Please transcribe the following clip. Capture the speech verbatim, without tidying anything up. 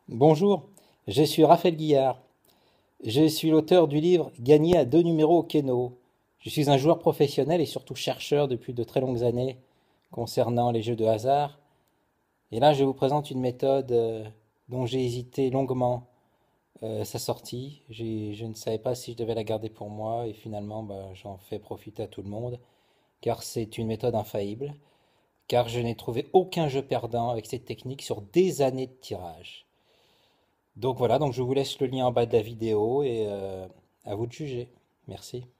Bonjour, je suis Raphaël Guillard. Je suis l'auteur du livre Gagner à deux numéros au Keno. Je suis un joueur professionnel et surtout chercheur depuis de très longues années concernant les jeux de hasard. Et là, je vous présente une méthode euh, dont j'ai hésité longuement euh, sa sortie. J'ai- Je ne savais pas si je devais la garder pour moi et finalement, bah, j'en fais profiter à tout le monde car c'est une méthode infaillible, car je n'ai trouvé aucun jeu perdant avec cette technique sur des années de tirage. Donc voilà, donc je vous laisse le lien en bas de la vidéo et euh, à vous de juger. Merci.